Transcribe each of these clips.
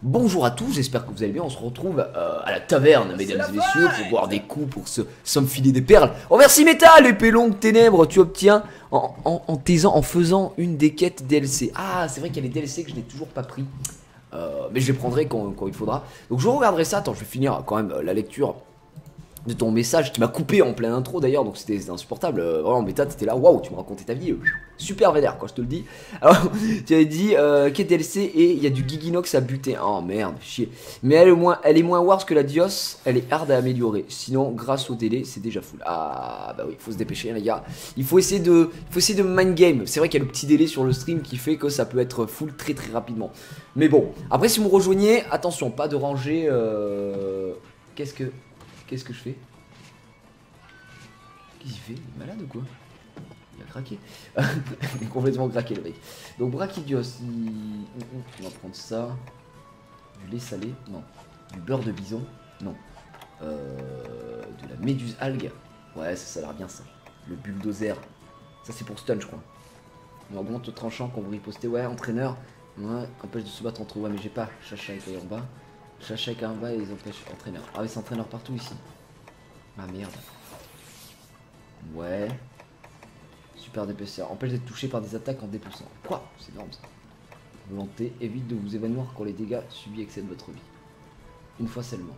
Bonjour à tous, j'espère que vous allez bien. On se retrouve à la taverne, mesdames et messieurs, pour boire des coups, pour s'enfiler des perles. Oh merci Métal, épée longue ténèbres, tu obtiens en faisant une des quêtes DLC. Ah, c'est vrai qu'il y a les DLC que je n'ai toujours pas pris. Mais je les prendrai quand il faudra. Donc je regarderai ça. Attends, je vais finir quand même la lecture de ton message qui m'a coupé en pleine intro d'ailleurs, donc c'était insupportable. Vraiment, Méta, t'étais là, waouh, tu me racontais ta vie, super vénère, quoi, je te le dis. Alors, tu avais dit qu'est DLC et il y a du Giginox à buter. Oh merde, chier. Mais elle est moins worse que la Dios, elle est hard à améliorer. Sinon, grâce au délai, c'est déjà full. Ah bah oui, faut se dépêcher, hein, les gars. Il faut essayer de mind game. C'est vrai qu'il y a le petit délai sur le stream qui fait que ça peut être full très rapidement. Mais bon, après, si vous me rejoignez, attention, pas de ranger. Qu'est-ce que je fais? Qu'est-ce qu'il fait? Il est malade ou quoi? Il a craqué. Il est complètement craqué le mec. Donc Brachydios, on va prendre ça. Du lait salé? Non. Du beurre de bison? Non. De la méduse algue? Ouais, ça a l'air bien ça. Le bulldozer. Ça c'est pour stun je crois. On augmente le tranchant quand vous ripostez. Ouais, entraîneur. Ouais, empêche de se battre entre eux. Ouais, mais j'ai pas Chacha et en bas. Chacha et en bas et ils empêchent entraîneur. Ah oui, c'est entraîneur partout ici. Ah merde. Ouais. Super d'épaisseur. Empêche d'être touché par des attaques en dépoussant. Quoi? C'est énorme ça. Volonté. Évite de vous évanouir quand les dégâts subis excèdent votre vie. Une fois seulement.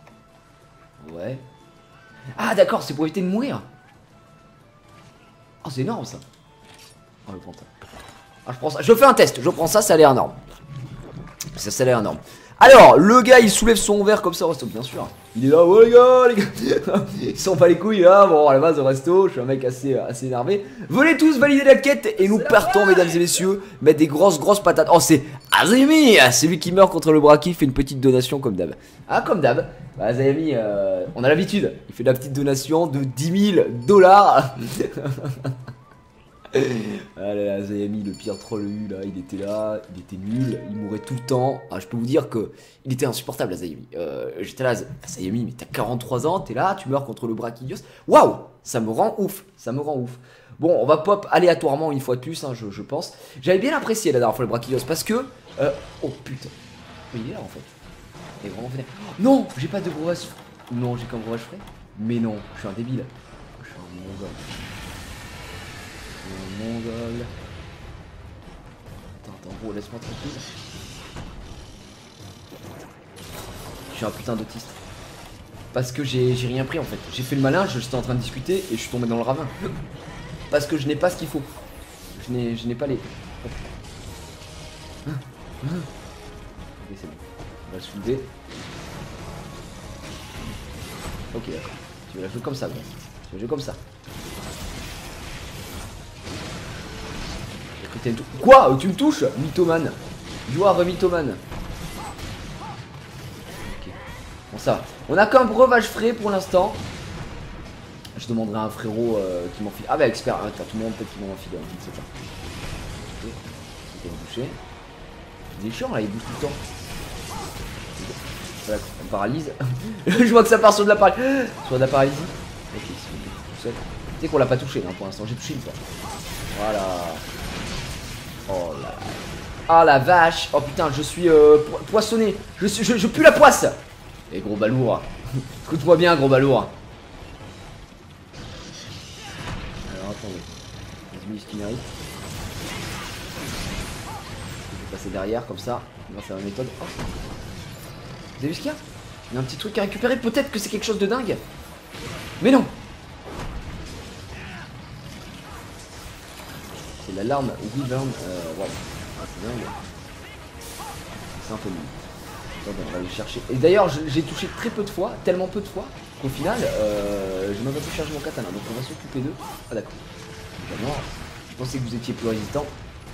Ouais. Ah d'accord, c'est pour éviter de mourir. Oh c'est énorme ça. Oh je prends ça. Ah je prends ça. Je fais un test. Je prends ça, ça a l'air énorme. Ça a l'air énorme. Alors, le gars il soulève son verre comme ça au resto, bien sûr. Il est là, oh les gars, ils s'en pas les couilles là. Bon, à la base au resto, je suis un mec assez énervé. Venez tous valider la quête et nous partons, mesdames et messieurs, mettre des grosses patates. Oh, c'est Azayami, c'est lui qui meurt contre le braquis, il fait une petite donation comme d'hab. Ah, comme d'hab, bah, Azayami, on a l'habitude, il fait de la petite donation de 10 000 $. Ah là là, Zayami, le pire troll là, il était nul, il mourait tout le temps. Ah, je peux vous dire que il était insupportable, Zayami. J'étais là, Zayami, mais t'as 43 ans, t'es là, tu meurs contre le Brachydios. Waouh, ça me rend ouf, ça me rend ouf. Bon, on va pop aléatoirement une fois de plus, hein, je pense. J'avais bien apprécié la dernière fois le Brachydios parce que. Oh putain, mais il est là en fait. Il est vraiment vénère. Non, j'ai pas de breuvage. Non, j'ai qu'un breuvage frais. Mais non, je suis un débile. Je suis un mongol. Mongol. Attends, gros, laisse-moi tranquille. Je suis un putain d'autiste. Parce que j'ai rien pris en fait. J'ai fait le malin, j'étais en train de discuter et je suis tombé dans le ravin. Parce que je n'ai pas ce qu'il faut. Je n'ai pas les. Ok, c'est bon. On va le soulever. Ok, d'accord. Tu vas la jouer comme ça, gros. Tu vas jouer comme ça. Quoi? Tu me touches? Mythomane. Joueur mythomane. Ok. Bon ça va. On a qu'un breuvage frais pour l'instant. Je demanderai à un frérot qui m'en file. Ah bah expert, hein, tout le monde peut-être qui m'en file, je ne sais pas. Ok. Il va boucher. Il est chiant là, il bouge tout le temps. Voilà, on paralyse. Je vois que ça part sur de la paralysie. Sur de la paralysie. Ok, c'est tout seul. Tu sais qu'on l'a pas touché hein, pour l'instant, j'ai touché une fois. Voilà. Oh là. Ah la vache. Oh putain, je suis poissonné. Je pue la poisse. Et gros balourd. Écoute-moi bien, gros balourd. Alors attendez. Vas-y, ce qu'il mérite. Je vais passer derrière comme ça. On va faire une méthode. Oh. Vous avez vu ce qu'il y a? Il y a un petit truc à récupérer. Peut-être que c'est quelque chose de dingue. Mais non. C'est l'alarme Wyvern. Wow. C'est dingue. C'est un peu nul. Attendez, on va aller chercher. Et d'ailleurs, j'ai touché très peu de fois, tellement peu de fois, qu'au final, je n'ai pas pu charger mon katana. Donc on va s'occuper d'eux. Ah d'accord. Je pensais que vous étiez plus résistant.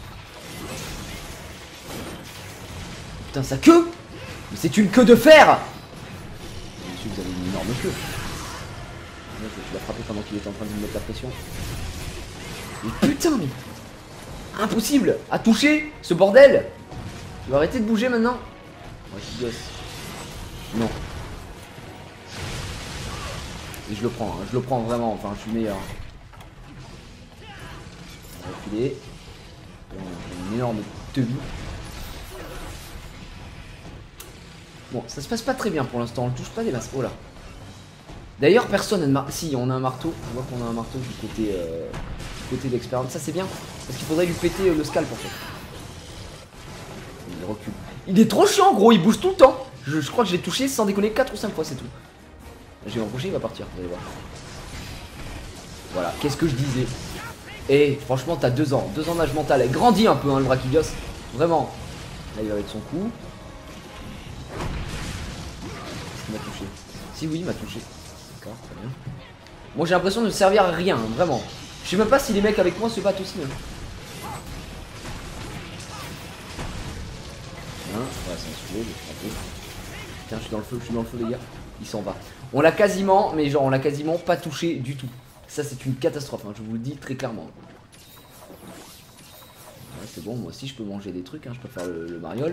Putain, sa queue! Mais c'est une queue de fer! Monsieur, vous avez une énorme queue. Je l'ai frappé pendant qu'il était en train de me mettre la pression. Mais putain, mais... Impossible à toucher ce bordel. Tu vas arrêter de bouger maintenant. Ouais, tu gosses. Non. Et je le prends, hein. Je le prends vraiment, enfin je suis meilleur. On va reculer. Une énorme tenue. Bon, ça se passe pas très bien pour l'instant, on le touche pas des masses. Oh là. D'ailleurs, personne n'a de marteau. Si, on a un marteau. On voit qu'on a un marteau du côté d'expérience. Ça, c'est bien. Parce qu'il faudrait lui péter le scalp en fait. Il recule. Il est trop chiant, gros. Il bouge tout le temps. Je crois que je l'ai touché sans déconner 4 ou 5 fois, c'est tout. Je vais m'approcher, il va partir. Vous allez voir. Voilà, qu'est-ce que je disais. Et franchement, t'as 2 ans. 2 ans d'âge mental. Elle grandit un peu, hein, le Brachiosaurus. Vraiment. Là, il va avec son coup. Il m'a touché. Si, oui, il m'a touché. D'accord, très bien. Moi, j'ai l'impression de ne servir à rien, hein, vraiment. Je sais même pas si les mecs avec moi se battent aussi. Hein. Ouais, c'est un sujet, tiens, je suis dans le feu, les gars. Il s'en va. On l'a quasiment, mais genre, on l'a quasiment pas touché du tout. Ça, c'est une catastrophe, hein, je vous le dis très clairement. Ouais, c'est bon, moi aussi, je peux manger des trucs, hein, je peux faire le mariole.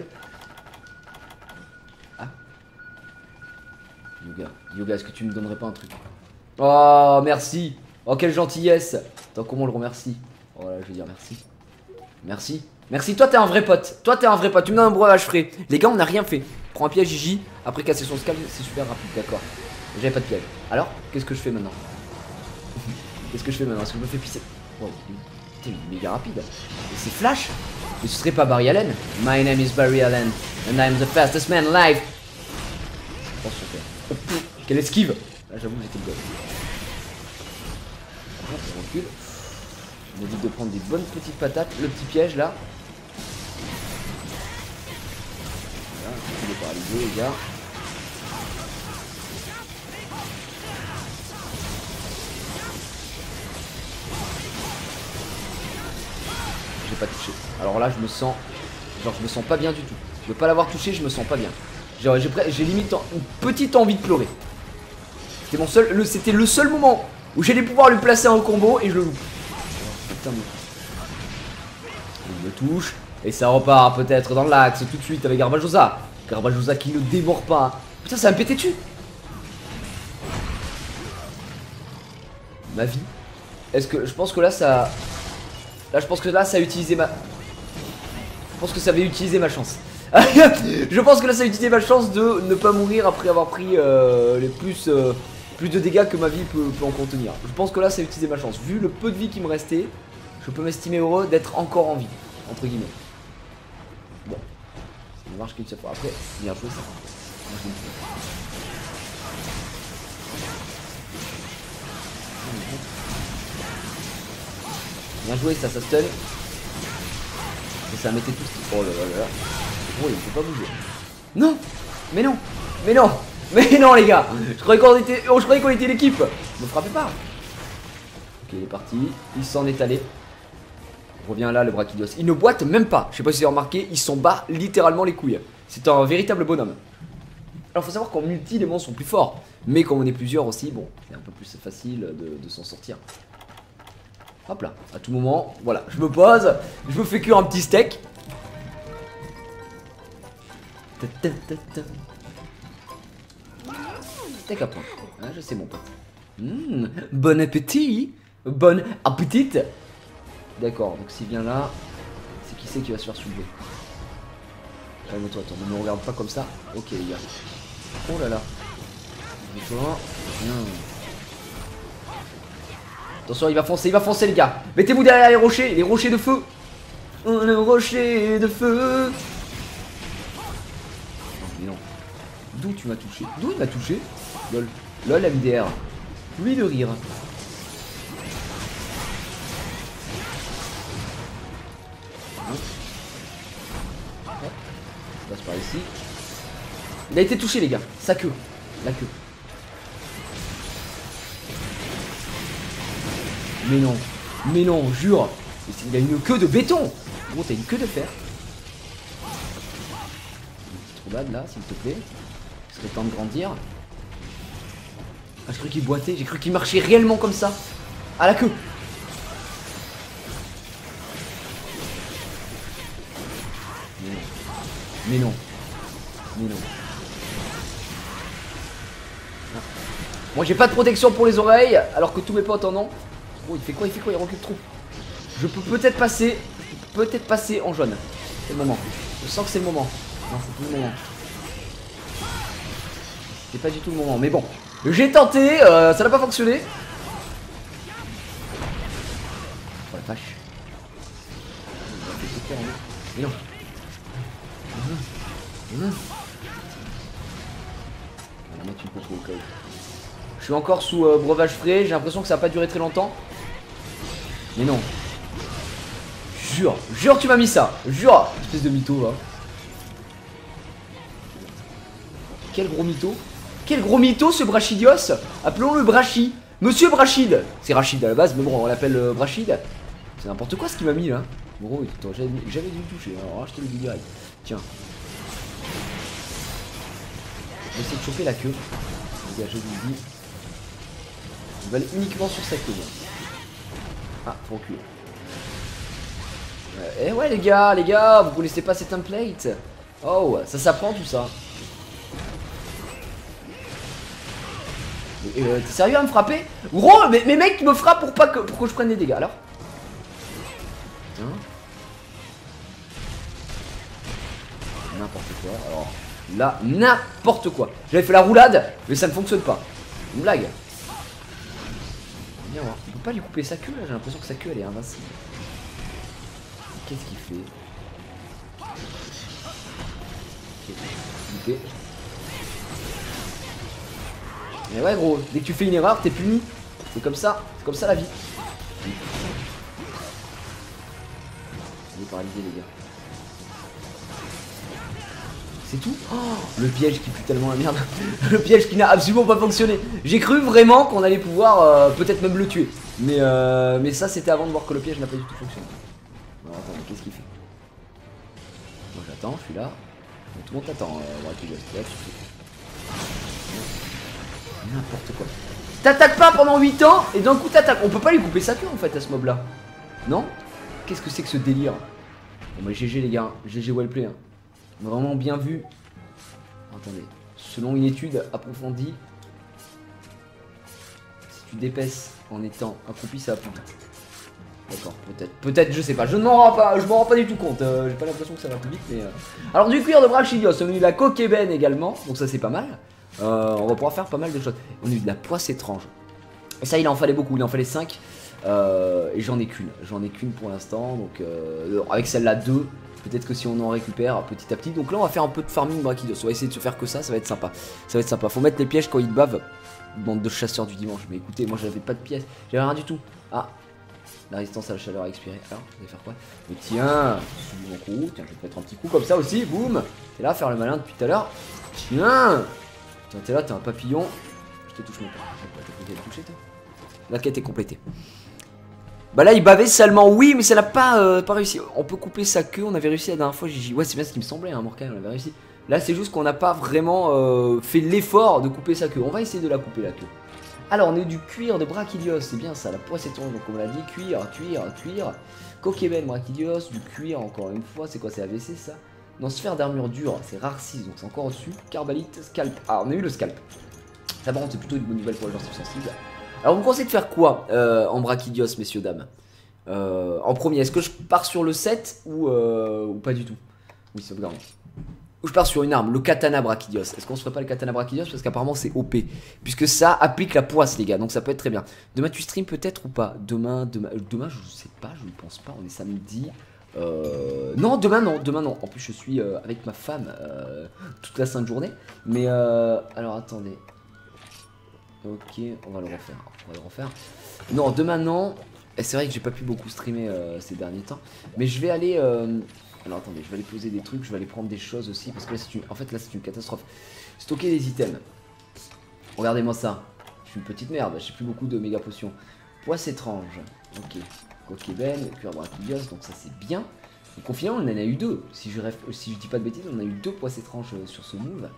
Ah. Yoga, est-ce que tu me donnerais pas un truc? Oh, merci. Oh, quelle gentillesse. Attends, comment on le remercie? Oh là, je vais dire merci. Merci. Merci, toi t'es un vrai pote. Toi t'es un vrai pote. Tu me donnes un breuvage frais. Les gars, on n'a rien fait. Prends un piège, Gigi. Après casser son scalp, c'est super rapide, d'accord. J'avais pas de piège. Alors, qu'est-ce que je fais maintenant? Qu'est-ce que je fais maintenant? Est-ce que je me fais pisser? Oh, putain, il est méga rapide. Et c'est Flash. Mais ce serait pas Barry Allen? My name is Barry Allen. And I'm the fastest man alive. Attention, oh, quelle esquive. Là, j'avoue que j'étais le gosse. On recule. On évite de prendre des bonnes petites patates. Le petit piège là. Voilà, il est paralysé, les gars. J'ai pas touché. Alors là, je me sens. Genre, je me sens pas bien du tout. De pas l'avoir touché, je me sens pas bien. J'ai limite une petite envie de pleurer. C'était le seul moment où j'allais pouvoir lui placer un combo et je le loupe. Putain, il me touche et ça repart peut-être dans l'axe tout de suite avec Garbajosa. Garbajosa qui ne démord pas. Putain, ça va me péter dessus. Ma vie. Est-ce que je pense que là ça. Là, je pense que là ça a utilisé ma. Je pense que ça avait utilisé ma chance. Je pense que là ça a utilisé ma chance de ne pas mourir après avoir pris les plus de dégâts que ma vie peut en contenir. Je pense que là ça a utilisé ma chance. Vu le peu de vie qui me restait, je peux m'estimer heureux d'être encore en vie, entre guillemets. Bon, ça ne marche qu'une seule fois. Après, bien joué ça. Bien joué, ça stun. Et ça mettait tout. Oh là là là. Oh, il ne faut pas bouger. Non. Mais non. Mais non. Mais non, les gars. Je croyais qu'on était l'équipe. Ne frappez pas. Ok, il est parti. Il s'en est allé. Revient là, le Brachiosaurus. Il ne boite même pas. Je sais pas si vous avez remarqué. Il s'en bat littéralement les couilles. C'est un véritable bonhomme. Alors, faut savoir qu'en multi, les monstres sont plus forts. Mais comme on est plusieurs aussi, bon, c'est un peu plus facile de s'en sortir. Hop là, à tout moment, voilà, je me pose, je me fais cuire un petit steak. Steak à point, ah, je sais mon pote. Bon appétit, bon appétit. D'accord, donc s'il vient là, c'est qui c'est qui va se faire soulever. Calme-toi, attends, ne me regarde pas comme ça. Ok les gars. Oh là là. Attention, il va foncer les gars. Mettez-vous derrière les rochers de feu. Le rocher de feu. Mais non. D'où tu m'as touché? D'où il m'a touché? Lol. Lol MDR. Lui de rire. On passe par ici. Il a été touché les gars. Sa queue. La queue. Mais non, jure. Il a une queue de béton. Gros, t'as une queue de fer. Une petite roulade là, s'il te plaît. Il serait temps de grandir. Ah, j'ai cru qu'il boitait, j'ai cru qu'il marchait réellement comme ça. À la queue. Mais non. Ah. Moi j'ai pas de protection pour les oreilles, alors que tous mes potes en ont. Oh, il fait quoi? Il recule trop. Je peux peut-être passer en jaune. C'est le moment. Je sens que c'est le moment. Non, c'est plus le moment. C'était pas du tout le moment. Mais bon, j'ai tenté, ça n'a pas fonctionné. Oh la vache. Mais non. On va mettre une popo au cas où. Je suis encore sous breuvage frais, j'ai l'impression que ça va pas durer très longtemps. Mais non. Jure tu m'as mis ça. Jure. Espèce de mytho là. Quel gros mytho. Quel gros mytho ce Brachidios. Appelons-le Brachi. Monsieur Brachid. C'est Rachid à la base mais bon on l'appelle Brachid. C'est n'importe quoi ce qu'il m'a mis là. Gros j'avais dû le toucher. Alors je te le dis direct. Tiens. On va essayer de choper la queue. Je vous le dis. On va aller uniquement sur sa queue. Ah, faut reculer. Eh ouais les gars, vous connaissez pas ces templates? Oh, ça s'apprend tout ça. T'es sérieux à me frapper? Gros, mais mec me frappe pour que je prenne des dégâts alors. Hein? N'importe quoi. Alors là, n'importe quoi. J'avais fait la roulade, mais ça ne fonctionne pas. Une blague. Viens voir. On peut pas lui couper sa queue là, j'ai l'impression que sa queue elle est invincible. Qu'est-ce qu'il fait? Okay. Mais ouais gros, dès que tu fais une erreur, t'es puni. C'est comme ça la vie. On est paralysé les gars. C'est tout? Oh, le piège qui pue tellement la merde. Le piège qui n'a absolument pas fonctionné. J'ai cru vraiment qu'on allait pouvoir peut-être même le tuer. Mais ça c'était avant de voir que le piège n'a pas du tout fonctionné. Alors attends, qu'est-ce qu'il fait? Moi j'attends, je suis là. Tout le monde t'attend, n'importe quoi. T'attaques pas pendant 8 ans et d'un coup t'attaques. On peut pas lui couper sa queue en fait à ce mob là. Non? Qu'est-ce que c'est que ce délire? Bon bah GG les gars, GG wellplay hein. Vraiment bien vu. Attendez, selon une étude approfondie, si tu d'épaisses en étant accroupi ça va plus vite. D'accord, peut-être, je sais pas, je m'en rends pas du tout compte, j'ai pas l'impression que ça va plus vite, mais... Alors du cuir de Brachidios, on a eu de la coque ébène également, donc ça c'est pas mal. On va pouvoir faire pas mal de choses. On a eu de la poisse étrange. Et ça il en fallait beaucoup, il en fallait 5. Et j'en ai qu'une pour l'instant, donc avec celle-là 2. Peut-être que si on en récupère petit à petit. Donc là on va faire un peu de farming Brachidios, on va essayer de se faire que ça va être sympa. Ça va être sympa, faut mettre les pièges quand ils bavent. Bande de chasseurs du dimanche, mais écoutez, moi j'avais pas de pièces, j'avais rien du tout. Ah, la résistance à la chaleur a expiré. Alors, vous allez faire quoi? Mais tiens, mon coup. Tiens, je vais te mettre un petit coup comme ça aussi. Boum. T'es là à faire le malin depuis tout à l'heure. Tiens. Tiens, t'es là, t'es un papillon. Je te touche même pas. T'as touché toi? La quête est complétée. Bah là, il bavait salement, oui, mais ça n'a pas réussi. On peut couper sa queue. On avait réussi la dernière fois, Gigi. Ouais, c'est bien ce qui me semblait, hein, Morkai, on avait réussi. Là, c'est juste qu'on n'a pas vraiment fait l'effort de couper sa queue. On va essayer de la couper la queue. Alors, on est du cuir de Brachidios, c'est bien ça, la poisse étrange, donc on l'a dit, cuir. Coque ébène, Brachidios, du cuir, encore une fois, c'est quoi, c'est AVC ça? Non, sphère d'armure dure, c'est rare 6, donc c'est encore au-dessus. Carbalite, scalp, ah, on a eu le scalp. Ça par contre, c'est plutôt une bonne nouvelle pour les gens sensibles. Alors, vous me conseillez de faire quoi en Brachidios, messieurs, dames? En premier, est-ce que je pars sur le 7 ou pas du tout? Oui, sauvegarde. Ou je pars sur une arme, le katana Brachidios. Est-ce qu'on se ferait pas le katana Brachidios? Parce qu'apparemment c'est OP. Puisque ça applique la poisse les gars, donc ça peut être très bien. Demain tu stream peut-être ou pas? Demain je sais pas, je ne pense pas, on est samedi. Non, demain non. En plus je suis avec ma femme toute la sainte journée. Mais alors attendez. Ok, on va le refaire. Non, demain non. Et c'est vrai que j'ai pas pu beaucoup streamer ces derniers temps. Mais je vais aller... Alors attendez, je vais aller poser des trucs, je vais aller prendre des choses aussi, parce que là c'est en fait là c'est une catastrophe. Stocker des items. Regardez-moi ça. Je suis une petite merde, j'ai plus beaucoup de méga potions. Poisse étrange. Ok. Coque ébène, cuir Brachidios, donc ça c'est bien. Donc au final on en a eu 2. Si je dis pas de bêtises, on a eu 2 poisses étranges sur ce move.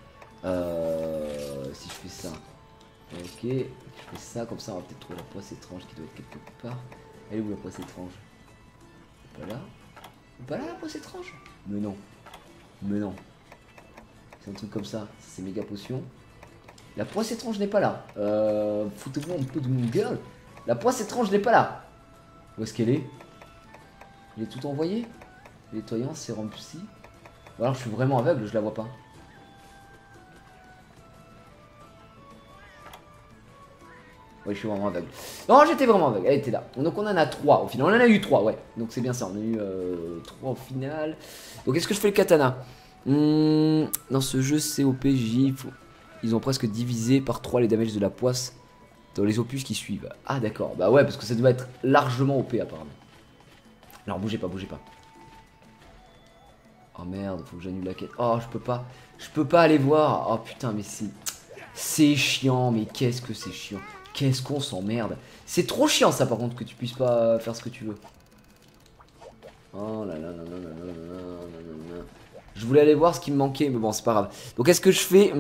Si je fais ça. Ok, je fais ça, comme ça on va peut-être trouver la poisse étrange qui doit être quelque part. Elle est où la poisse étrange? Voilà. Pas là la poisse étrange? Mais non. C'est un truc comme ça. C'est méga potion. La poisse étrange n'est pas là. Foutez-vous un peu de mon gueule. La poisse étrange n'est pas là. Où est-ce qu'elle est? Il est tout envoyé. Nettoyant, sérum psy. Ou alors je suis vraiment aveugle, je la vois pas. Ouais, je suis vraiment aveugle. Non, j'étais vraiment aveugle. Elle était là. Donc, on en a 3 au final. On en a eu 3, ouais. Donc, c'est bien ça. On a eu 3 au final. Donc, est-ce que je fais le katana? Dans ce jeu COPJ, ils ont presque divisé par 3 les damages de la poisse dans les opus qui suivent. Ah, d'accord. Bah, ouais, parce que ça doit être largement OP apparemment. Alors, bougez pas, bougez pas. Oh merde, faut que j'annule la quête. Oh, je peux pas. Je peux pas aller voir. Oh putain, mais c'est chiant. Mais qu'est-ce que c'est chiant. Qu'est-ce qu'on s'emmerde. C'est trop chiant ça par contre que tu puisses pas faire ce que tu veux. Oh là là là là là là là là là. Je voulais aller voir ce qui me manquait, mais bon, c'est pas grave. Donc est-ce que je fais...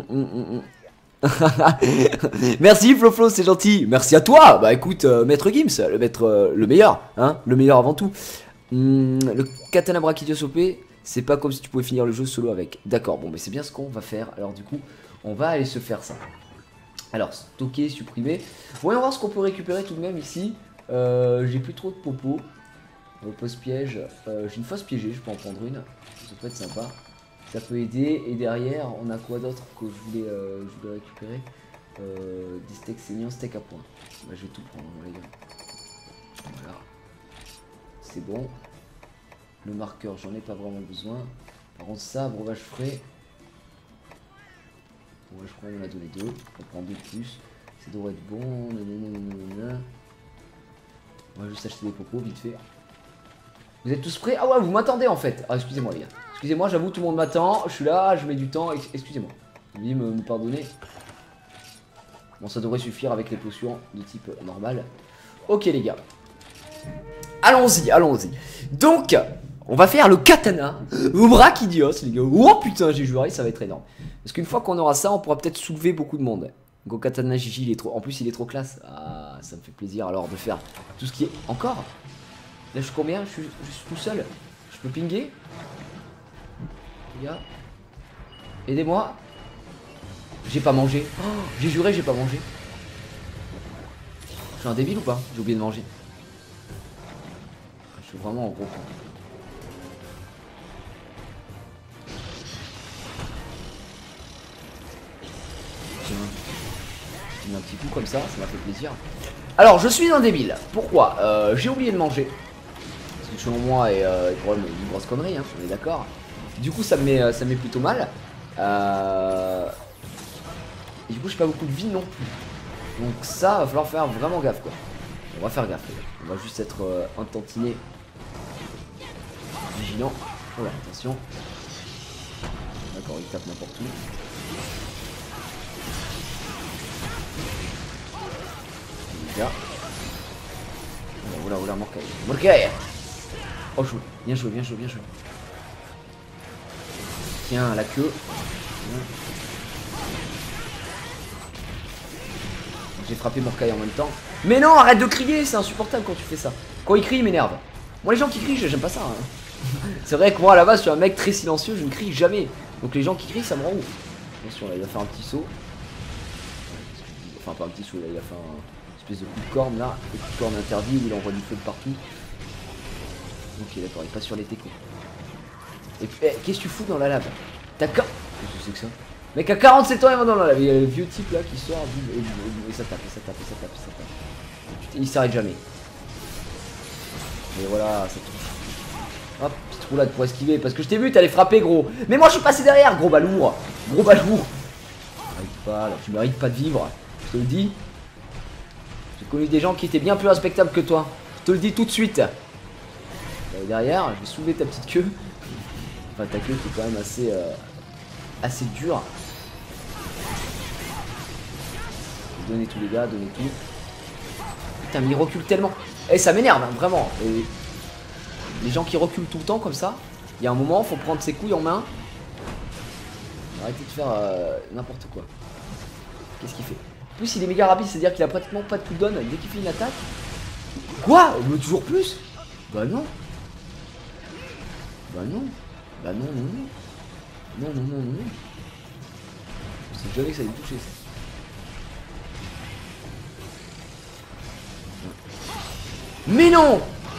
Merci Flo, c'est gentil. Merci à toi. Bah écoute, Maître Gims, le maître, le meilleur, hein, le meilleur avant tout. Le katana Brachydios OP, c'est pas comme si tu pouvais finir le jeu solo avec. D'accord, bon, mais c'est bien ce qu'on va faire. Alors du coup, on va aller se faire ça. Alors, stocker, supprimer. Voyons voir ce qu'on peut récupérer tout de même ici. J'ai plus trop de popo. Pose piège. J'ai une fosse piégée, je peux en prendre une. Ça peut être sympa. Ça peut aider. Et derrière, on a quoi d'autre que je voulais récupérer? Des steaks saignants, steak à point. Bah, je vais tout prendre, les gars. Voilà. C'est bon. Le marqueur, j'en ai pas vraiment besoin. Par contre, ça, breuvage frais. Ouais, je crois qu'on en a donné 2. On prend 2 de plus. Ça devrait être bon. Nanana. On va juste acheter des popos vite fait. Vous êtes tous prêts? Ah ouais, vous m'attendez en fait. Ah, excusez-moi les gars. Excusez-moi, j'avoue, tout le monde m'attend. Je suis là, je mets du temps. Excusez-moi. Veuillez me pardonner. Bon, ça devrait suffire avec les potions de type normal. Ok les gars. Allons-y, allons-y. Donc, on va faire le katana au Brachydios les gars. Oh putain, j'ai joué, ça va être énorme. Parce qu'une fois qu'on aura ça, on pourra peut-être soulever beaucoup de monde. Go Katana Gigi, il est trop... En plus, il est trop classe. Ah, ça me fait plaisir alors de faire tout ce qui est... Encore? Là, je suis combien? Je suis tout seul. Je peux pinguer? Les gars, aidez-moi. J'ai pas mangé. Oh, j'ai juré, j'ai pas mangé. Je suis un débile ou pas? J'ai oublié de manger. Je suis vraiment en gros point. Un petit coup comme ça m'a fait plaisir. Alors je suis un débile. Pourquoi? J'ai oublié de manger. Parce que selon moi est probablement une grosse connerie, hein, on est d'accord. Du coup ça me met plutôt mal. Et du coup j'ai pas beaucoup de vie non plus. Donc ça va falloir faire vraiment gaffe quoi. On va faire gaffe. On va juste être un tantinet vigilant. Oh là, attention. D'accord, il tape n'importe où. Là. Oula, oula, Morcaille. Morcaille. Oh, joué. Bien joué, bien joué, bien joué. Tiens, la queue. J'ai frappé Morcaille en même temps. Mais non, arrête de crier, c'est insupportable quand tu fais ça. Quand il crie, il m'énerve. Moi, les gens qui crient, j'aime pas ça. Hein. C'est vrai que moi, à la base, je suis un mec très silencieux, je ne crie jamais. Donc les gens qui crient, ça me rend ouf. Attention, là, il va faire un petit saut. Enfin, pas un petit saut, là, il va faire un... espèce de coup de corne là, coup de corne interdit où il envoie du feu de partout. Ok d'accord, il passe sur les techos. Et puis, qu'est-ce que tu fous dans la lave? T'as qu'est-ce que c'est que ça? Mec à 47 ans il va dans la lave, il y a le vieux type là qui sort, et ça tape, et ça tape, et ça tape, et ça tape. Putain, il s'arrête jamais. Et voilà, ça touche. Hop, petite roulade pour esquiver, parce que je t'ai vu, t'allais frapper gros. Mais moi je suis passé derrière, gros balourd. Gros balourd. Pas, là, tu mérites pas de vivre, je te le dis. J'ai connu des gens qui étaient bien plus respectables que toi. Je te le dis tout de suite. Derrière, je vais soulever ta petite queue. Enfin, ta queue qui est quand même assez dure. Donnez tout les gars, donnez tout. Putain, mais il recule tellement. Et ça m'énerve, hein, vraiment. Et les gens qui reculent tout le temps comme ça, il y a un moment, faut prendre ses couilles en main. Arrêtez de faire n'importe quoi. Qu'est-ce qu'il fait? En plus, il est méga rapide, c'est-à-dire qu'il a pratiquement pas de cooldown dès qu'il fait une attaque. Quoi? Il veut toujours plus? Bah non. Bah non. Bah non, non, non. Non, non, non, non. Je sais jamais que ça allait me toucher ça. Mais non.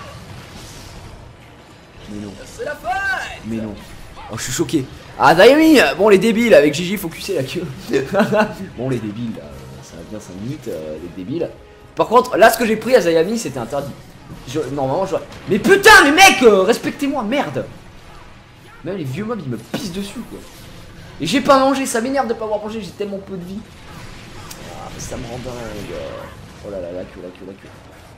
Mais non. C'est la fête. Mais non. Oh, je suis choqué. Ah, Daimi. Bon, les débiles, avec Gigi, faut cusser la queue. Bon, les débiles, là, ça va bien 5 minutes, les débiles. Par contre, là, ce que j'ai pris à Zayami, c'était interdit. Normalement, je... Mais putain, mais mec, respectez-moi, merde. Même les vieux mobs, ils me pissent dessus, quoi. Et j'ai pas mangé, ça m'énerve de pas avoir mangé, j'ai tellement peu de vie. Ah, ça me rend dingue. Oh là là, la queue, la queue, la queue.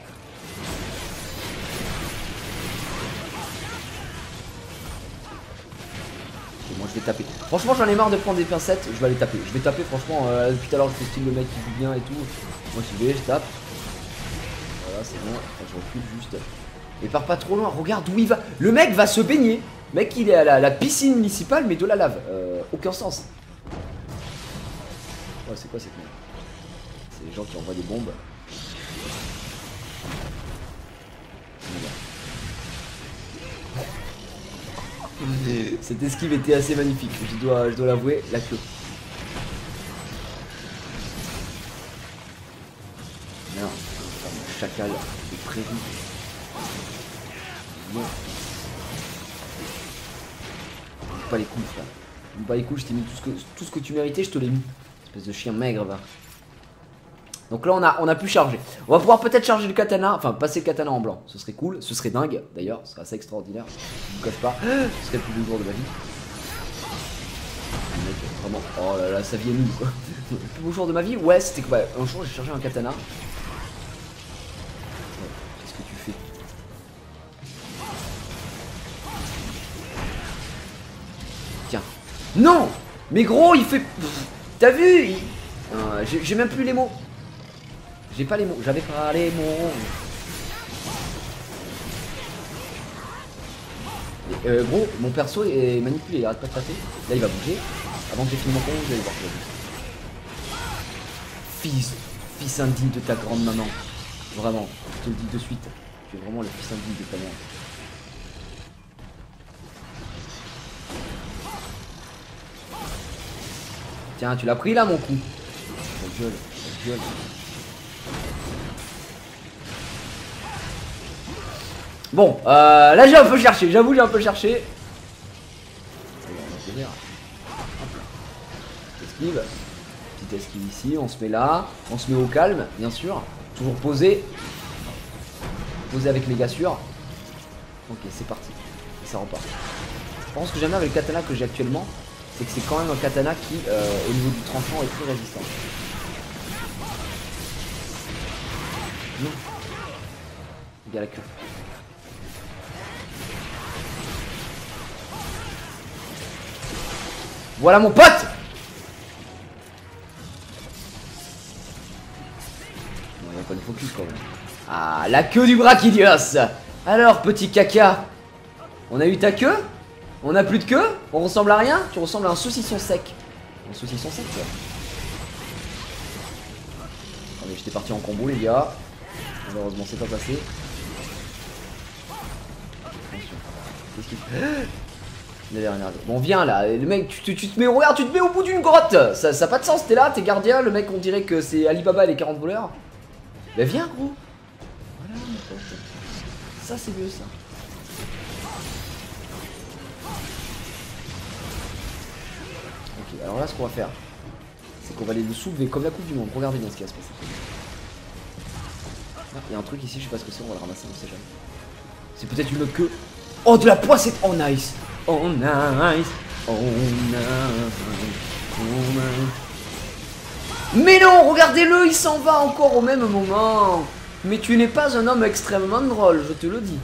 Et moi je vais taper. Franchement j'en ai marre de prendre des pincettes, je vais aller taper. Je vais taper franchement, depuis tout à l'heure je fais style le mec qui joue bien et tout. Moi j'y vais, je tape. Voilà c'est bon, enfin, je recule juste. Et pars pas trop loin, regarde où il va. Le mec va se baigner. Le mec il est à la piscine municipale mais de la lave. Aucun sens. Ouais c'est quoi cette merde? C'est les gens qui envoient des bombes. Cette esquive était assez magnifique, je dois l'avouer, la queue. Merde, chacal de prairie. Bon. Pas les couilles, frère. Pas les couilles, je t'ai mis tout ce que tu méritais, je te l'ai mis. Espèce de chien maigre, va. Donc là on a pu charger. On va pouvoir peut-être charger le katana, enfin passer le katana en blanc. Ce serait cool, ce serait dingue d'ailleurs, ce serait assez extraordinaire. Je vous cache pas, ce serait le plus beau jour de ma vie. Le mec, vraiment, oh là là, sa vie est nulle quoi. Le plus beau jour de ma vie, ouais c'était quoi, un jour j'ai chargé un katana. Qu'est-ce que tu fais? Tiens. Non. Mais gros il fait... T'as vu j'ai même plus les mots. J'ai pas les mots, j'avais pas les mots. Gros, mon perso est manipulé, il arrête pas de taper. Là il va bouger. Avant que j'ai fini mon combo, vous allez voir. Fils indigne de ta grande maman. Vraiment, je te le dis de suite. Tu es vraiment le fils indigne de ta mère. Tiens, tu l'as pris là mon coup. Ta gueule, ta gueule. Bon, là j'ai un peu cherché, j'avoue j'ai un peu cherché. Esquive. Petite esquive ici, on se met là, on se met au calme, bien sûr. Toujours posé. Posé avec méga sûr. Ok, c'est parti. Et ça repart. Je pense que j'aime bien avec le katana que j'ai actuellement, c'est que c'est quand même un katana qui, au niveau du tranchant, est très résistant. Non. Il y a la queue. Voilà mon pote. Non, il n'y a pas de focus quand même. Ah, la queue du Brachydios. Alors, petit caca, on a eu ta queue? On a plus de queue? On ressemble à rien? Tu ressembles à un saucisson sec. Un saucisson sec, quoi. Attendez, j'étais parti en combo, les gars. Malheureusement, c'est pas passé. Attention. Qu'est-ce qu'il fait? Bon viens là, le mec tu te mets, regarde, tu te mets au bout d'une grotte. Ça a pas de sens, t'es là, t'es gardien, le mec on dirait que c'est Alibaba et les 40 voleurs. Bah viens gros. Voilà mon pote. Ça c'est mieux ça. Ok, alors là ce qu'on va faire, c'est qu'on va aller le soulever comme la coupe du monde. Regardez bien ce qui va se passer. Ah, il y a un truc ici, je sais pas ce que c'est, on va le ramasser, on sait jamais. C'est peut-être une queue. Oh de la poissette, oh nice. Oh nice, oh nice, oh nice. Mais non, regardez-le, il s'en va encore au même moment. Mais tu n'es pas un homme extrêmement drôle, je te le dis.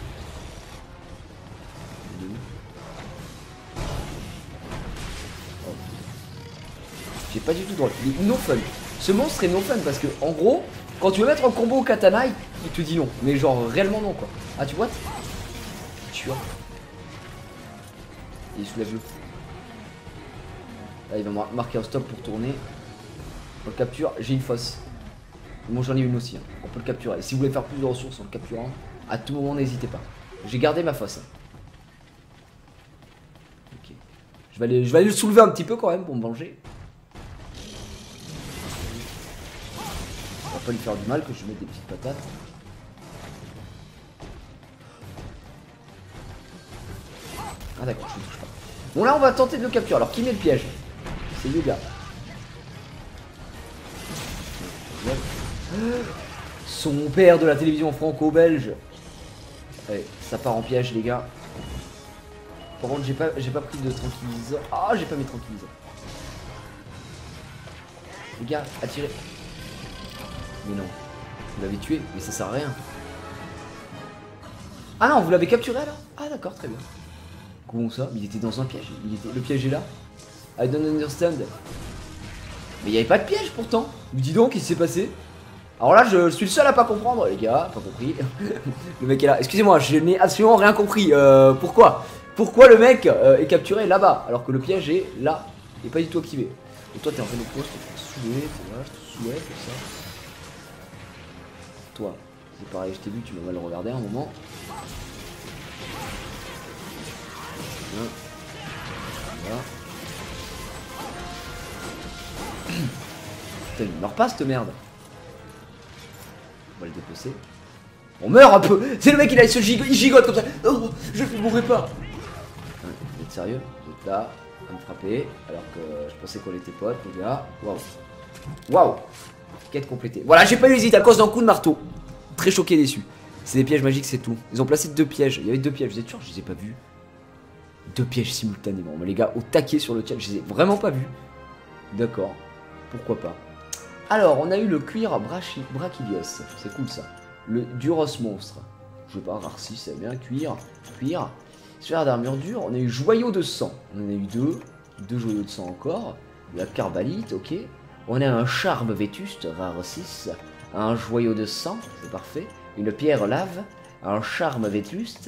Oh. J'ai pas du tout drôle, il est no fun. Ce monstre est no fun parce que en gros, quand tu veux mettre un combo au katana, il te dit non. Mais genre réellement non quoi. Ah tu vois? Tu vois? Il soulève le. Là il va marquer un stop pour tourner. On le capture, j'ai une fosse. Moi j'en ai une aussi, hein. On peut le capturer. Et si vous voulez faire plus de ressources en le capturant, à tout moment n'hésitez pas. J'ai gardé ma fosse. Ok. Je vais aller le soulever un petit peu quand même pour me venger. On va pas lui faire du mal que je mette des petites patates. Ah d'accord, je ne touche pas. Bon là on va tenter de le capturer. Alors qui met le piège? C'est Yuga. Son père de la télévision franco-belge. Allez, ça part en piège les gars. Par contre j'ai pas pris de tranquillisant. Ah j'ai pas mis tranquillisant. Les gars, attirez. Mais non. Vous l'avez tué, mais ça sert à rien. Ah non, vous l'avez capturé alors? Ah d'accord, très bien. Comment ça? Il était dans un piège. Le piège est là. I don't understand. Mais il n'y avait pas de piège pourtant. Mais dis donc, qu'est-ce qui s'est passé? Alors là, je suis le seul à pas comprendre, les gars. Pas compris. Le mec est là. Excusez-moi, je n'ai absolument rien compris. Pourquoi le mec est capturé là-bas alors que le piège est là et pas du tout activé? Et toi, t'es en train de quoi? Je te saouler, voilà, je te saoulais, comme ça. Toi, c'est pareil, je t'ai vu, tu m'as mal regardé à un moment. Voilà. Putain, il meurt pas cette merde. On va le dépecer. On meurt un peu. C'est le mec, il gigote comme ça. Oh, je ne mourrai pas. Vous êtes sérieux? Vous êtes là à me frapper alors que je pensais qu'on était potes, les gars. Waouh. Waouh. Quête complétée. Voilà, j'ai pas eu hésité à cause d'un coup de marteau. Très choqué, déçu. C'est des pièges magiques, c'est tout. Ils ont placé 2 pièges. Il y avait 2 pièges. Vous êtes sûr? Je les ai pas vus. 2 pièges simultanément. Mais les gars, au taquet sur le chat, je les ai vraiment pas vus. D'accord. Pourquoi pas. Alors, on a eu le cuir Brachilios. C'est cool ça. Le Duros monstre. Je sais pas, rare 6, c'est bien. Cuir. Sphère d'armure dure. On a eu joyau de sang. On en a eu 2. 2 joyaux de sang encore. La carbalite, ok. On a un charme vétuste, rare 6. Un joyau de sang, c'est parfait. Une pierre lave. Un charme vétuste.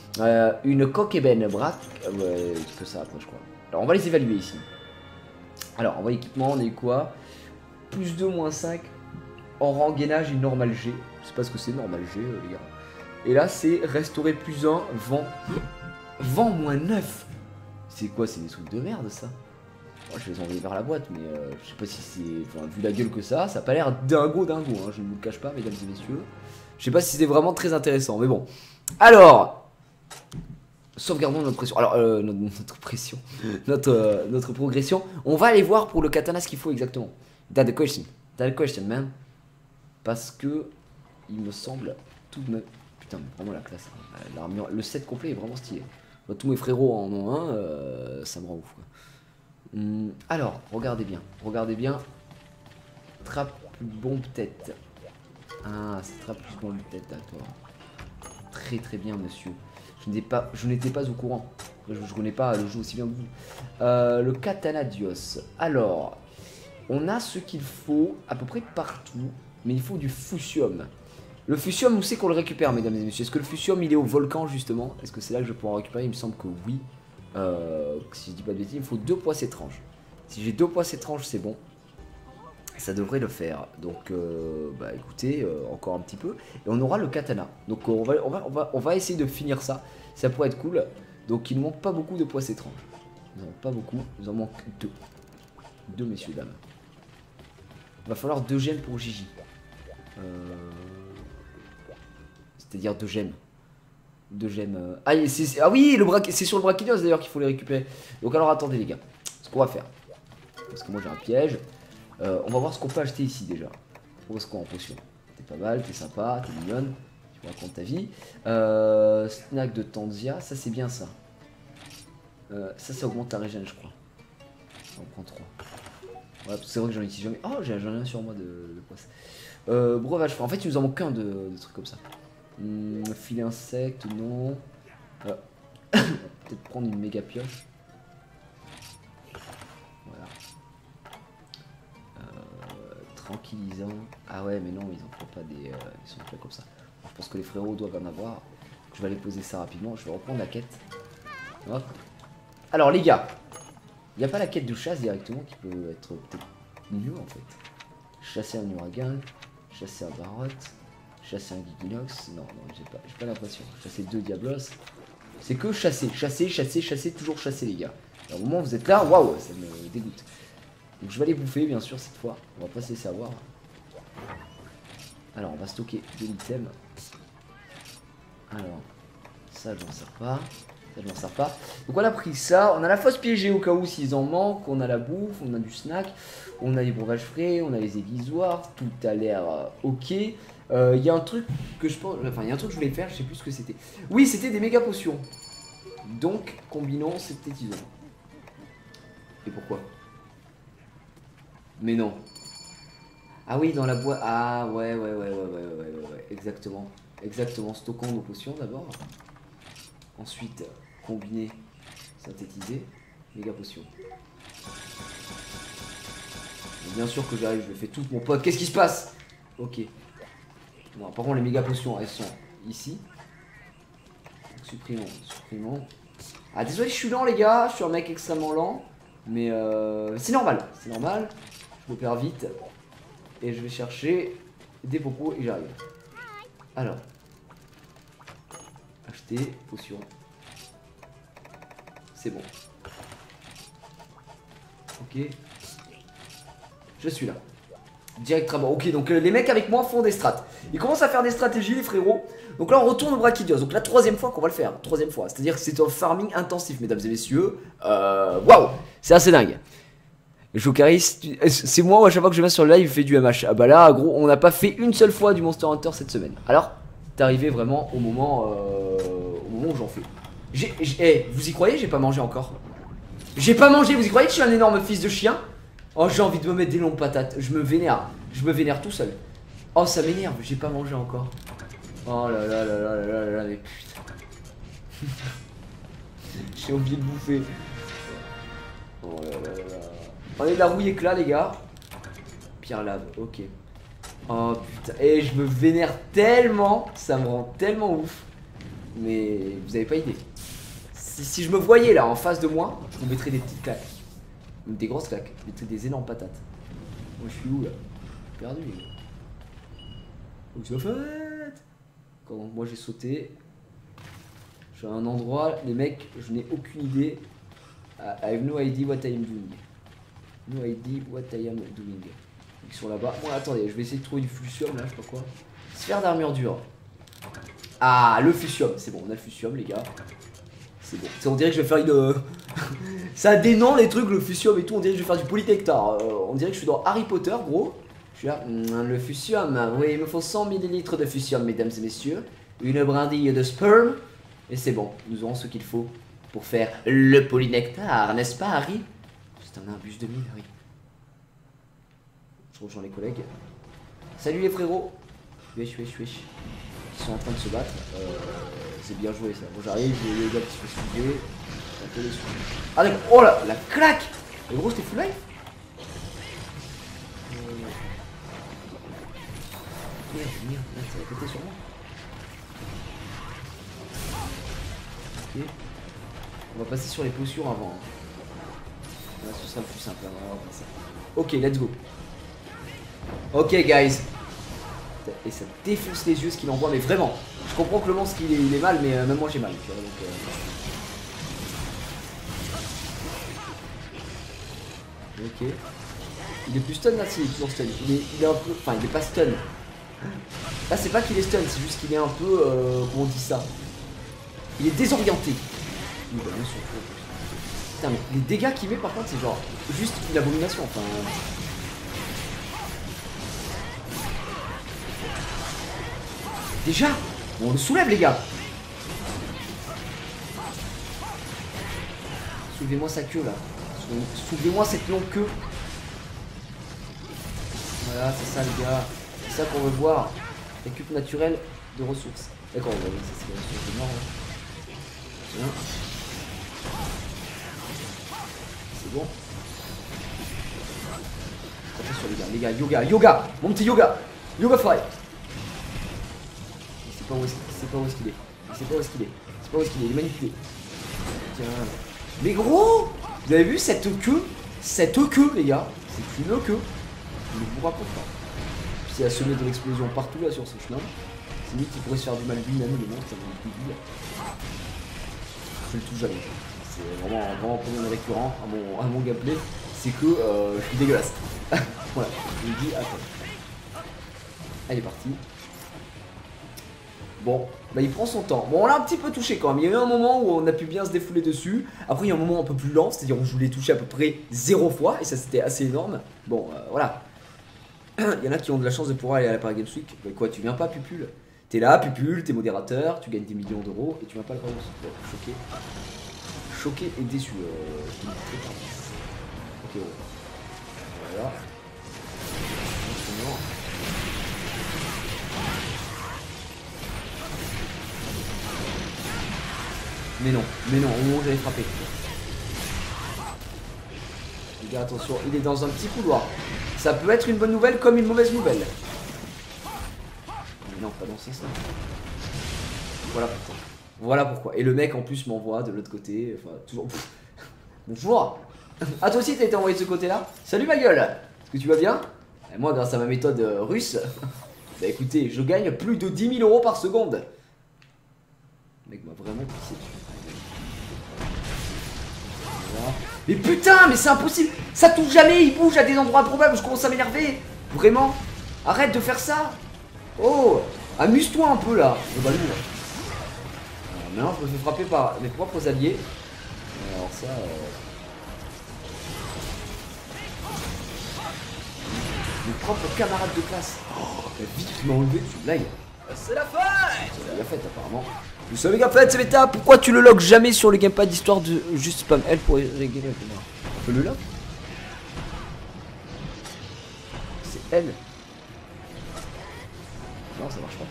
Une coque ébène braque. C'est que ça après, je crois. Alors, on va les évaluer ici. Alors, en voie équipement, on a eu quoi? Plus 2, moins 5. En rang gainage et normal G. Je sais pas ce que c'est, normal G, les gars. Et là, c'est restaurer plus 1, vent. Vent moins 9. C'est quoi? C'est des trucs de merde, ça. Bon, je vais les envoyer vers la boîte, mais je sais pas si c'est... Enfin, vu la gueule que ça a pas l'air dingo, hein, je ne vous le cache pas, mesdames et messieurs. Je sais pas si c'est vraiment très intéressant, mais bon. Alors, sauvegardons notre pression. Alors, notre pression. Notre progression. On va aller voir pour le katana ce qu'il faut exactement. That's the question, man. Parce que, il me semble tout de même... Putain, mais vraiment la classe. Hein. L'armure, le set complet est vraiment stylé. Moi, tous mes frérots en ont un, ça me rend ouf, quoi. Alors, regardez bien. Trappe bombe tête. Ah, c'est trappe bombe tête, d'accord. Très très bien, monsieur. Je n'étais pas au courant. Je connais pas le jeu aussi bien que vous. Le katana dios. Alors, on a ce qu'il faut à peu près partout, mais il faut du fusium. Le fusium, où c'est qu'on le récupère, mesdames et messieurs? Est-ce que le fusium, il est au volcan, justement? Est-ce que c'est là que je pourrais en récupérer? Il me semble que oui. Si je dis pas de bêtises, il me faut 2 poisses étranges. Si j'ai 2 poisses étranges, c'est bon. Ça devrait le faire. Donc, bah écoutez, encore un petit peu. Et on aura le katana. Donc, on va essayer de finir ça. Ça pourrait être cool. Donc, il ne manque pas beaucoup de poisses étranges. Nous en pas beaucoup. Il en manque 2. 2, messieurs, dames. Il va falloir 2 gemmes pour Gigi. C'est-à-dire 2 gemmes. 2 gemmes. Ah, ah oui, c'est sur le Brachilios d'ailleurs qu'il faut les récupérer. Donc alors attendez les gars. Ce qu'on va faire. Parce que moi j'ai un piège. On va voir ce qu'on peut acheter ici déjà. On voit ce qu'on a en potion. T'es pas mal, t'es sympa, t'es mignonne. Tu me racontes ta vie. Snack de Tanzia, ça c'est bien ça. Ça augmente ta régène je crois. On prend 3. Ouais, c'est vrai que j'en utilise jamais. Oh, j'en ai un sur moi de poisse. Breuvage fort. En fait, il nous en manque qu'un de trucs comme ça. Filet insecte, non. Peut-être prendre une méga pioche. Voilà. Tranquillisant. Ah ouais, mais non, ils en font pas des. Ils sont pas comme ça. Je pense que les frérots doivent en avoir. Je vais aller poser ça rapidement. Je vais reprendre la quête. Hop. Alors, les gars. Il n'y a pas la quête de chasse directement qui peut être peut-être mieux en fait. Chasser un ouragan, chasser un barotte, chasser un Giginox. Non, j'ai pas l'impression. Chasser 2 diablos. C'est que chasser, toujours chasser les gars. Et au moment où vous êtes là, waouh, ça me dégoûte. Donc je vais aller bouffer bien sûr cette fois. On va pas se laisser avoir. Alors on va stocker de l'items. Alors, ça je n'en sers pas. Ça je m'en sers pas. Donc on a pris ça, on a la fosse piégée au cas où s'ils en manquent, on a la bouffe, on a du snack, on a des breuvages frais, on a les aiguisoirs, tout a l'air ok. Il y a un truc que je pense, enfin il y a un truc que je voulais faire, je sais plus ce que c'était. Oui, c'était des méga potions. Donc combinons ces petits tisons. Et pourquoi? Mais non. Ah oui, dans la boîte. Ah ouais, exactement. Exactement, stockons nos potions d'abord. Ensuite, combiner, synthétiser, méga potion. Bien sûr que j'arrive, je le fais tout mon pote. Qu'est-ce qui se passe? Ok. Bon, par contre, les méga potions, elles sont ici. Donc, supprimons. Ah, désolé, je suis lent, les gars. Je suis un mec extrêmement lent. Mais c'est normal. C'est normal. Je me perds vite. Et je vais chercher des popos et j'arrive. Alors. Acheter, potion. C'est bon. Ok. Je suis là. Direct travail. Ok, donc les mecs avec moi font des strats. Ils commencent à faire des stratégies, les frérots. Donc là, on retourne au Brachydios. Donc la troisième fois qu'on va le faire. Troisième fois. C'est-à-dire que c'est un farming intensif, mesdames et messieurs. Waouh! C'est assez dingue. Jocaris, c'est moi où à chaque fois que je viens sur le live, il fait du MH. Ah bah là, gros, on n'a pas fait une seule fois du Monster Hunter cette semaine. Alors, t'es arrivé vraiment au moment où j'en fais. Vous y croyez? J'ai pas mangé encore. J'ai pas mangé, vous y croyez que je suis un énorme fils de chien? Oh, j'ai envie de me mettre des longues patates. Je me vénère tout seul. Oh, ça m'énerve, j'ai pas mangé encore. Oh là là là là là là là, mais putain. J'ai oublié de bouffer. Oh là là là. On est de la rouille éclat, les gars. Pierre lave, ok. Oh putain, et je me vénère tellement. Ça me rend tellement ouf. Mais vous avez pas idée. Si je me voyais là en face de moi, je vous mettrais des petites claques. Des grosses claques. Je mettrais des énormes patates. Moi je suis où là? Perdu. Où tu vas faire? Quand moi j'ai sauté. Je suis à un endroit, les mecs, je n'ai aucune idée. I have no idea what I am doing. No idea what I am doing. Ils sont là-bas. Bon, attendez, je vais essayer de trouver du fusium là, je sais pas quoi. Sphère d'armure dure. Ah, le fusium. C'est bon, on a le fusium, les gars. C'est bon. On dirait que je vais faire une. Ça a des noms, les trucs, le fusium et tout. On dirait que je vais faire du polytectar. On dirait que je suis dans Harry Potter, gros. Je suis là. Le fusium. Oui, il me faut 100 ml de fusium, mesdames et messieurs. Une brindille de sperme. Et c'est bon, nous aurons ce qu'il faut pour faire le polynectar, n'est-ce pas, Harry? C'est un imbus de mine, Harry. Je rejoins les collègues. Salut les frérots. Wesh. Ils sont en train de se battre. C'est bien joué ça. Bon, j'arrive, j'ai les gars qui se font soulever. Ah d'accord. Oh là, la claque. Mais gros, c'était full life. Merde, ça va péter sur moi. Ok. On va passer sur les potions avant. Là, ce sera le plus simple. On va passer. Ok, let's go. Ok, guys. Et ça défonce les yeux ce qu'il envoie, mais vraiment. Je comprends que le monstre il est mal, mais même moi j'ai mal. Tu vois, donc, ok. Il est plus stun là, s'il est toujours stun. Il est un peu. Enfin, il est pas stun. Là, c'est pas qu'il est stun, c'est juste qu'il est un peu. Comment on dit ça? Il est désorienté. Oui, bah, bien sûr. Putain, mais les dégâts qu'il met par contre, c'est genre juste une abomination. Enfin. Déjà, on le soulève, les gars. Soulevez-moi sa queue là. Soulevez-moi cette longue queue. Voilà, c'est ça, les gars. C'est ça qu'on veut voir. Récup naturelle de ressources. D'accord, on va voir, ça c'est les ressources de mort. Hein. C'est bon. Attention les gars, yoga, mon petit yoga fly. C'est pas où est-ce qu'il est. C'est pas où est-ce qu'il est, il est manipulé. Tiens. Mais gros, vous avez vu cette queue, les gars, c'est une queue. Je ne vous raconte pas. Puis il a semé de l'explosion partout là sur ce chemin. C'est lui qui pourrait se faire du mal lui-même, le monstre, ça va être débile. Je le touche jamais. C'est vraiment un problème récurrent à mon gameplay, c'est que je suis dégueulasse. Voilà, je me dis attends. Elle est partie. Bon, bah il prend son temps. Bon, on l'a un petit peu touché quand même. Il y a eu un moment où on a pu bien se défouler dessus. Après, il y a un moment un peu plus lent, c'est-à-dire où je voulais toucher à peu près 0 fois. Et ça, c'était assez énorme. Bon, voilà. Il y en a qui ont de la chance de pouvoir aller à la Paris Games Week. Mais quoi, tu viens pas, Pupule? T'es là, Pupule, t'es modérateur, tu gagnes des millions d'euros et tu viens pas à la Paris Games Week. Choqué. Choqué et déçu. Je te dis très clairement. Ok, ouais. Voilà. Mais non, au moment où j'avais frappé. Les gars, attention, il est dans un petit couloir. Ça peut être une bonne nouvelle comme une mauvaise nouvelle. Mais non, pas dans ce sens-là. Voilà pourquoi. Voilà pourquoi. Et le mec en plus m'envoie de l'autre côté. Enfin, toujours. Bonjour. Ah, toi aussi t'as été envoyé de ce côté-là? Salut ma gueule. Est-ce que tu vas bien? Et moi, grâce à ma méthode russe, bah écoutez, je gagne plus de 10 000 € par seconde. Le mec m'a vraiment pissé dessus. Voilà. Mais putain, mais c'est impossible. Ça touche jamais, il bouge à des endroits improbables. Je commence à m'énerver. Vraiment. Arrête de faire ça. Oh, amuse-toi un peu là. Le ballon là. Maintenant, je me fais frapper par mes propres alliés. Alors ça... Mes propres camarades de classe. Oh, la vie qui m'a enlevé, tu blagues. C'est la fête. C'est la fête apparemment. Vous savez qu'en fait c'est méta, pourquoi tu le logs jamais sur le gamepad histoire de juste spam L pour régler la caméra? On peut le lock? C'est L. Non, ça marche pas.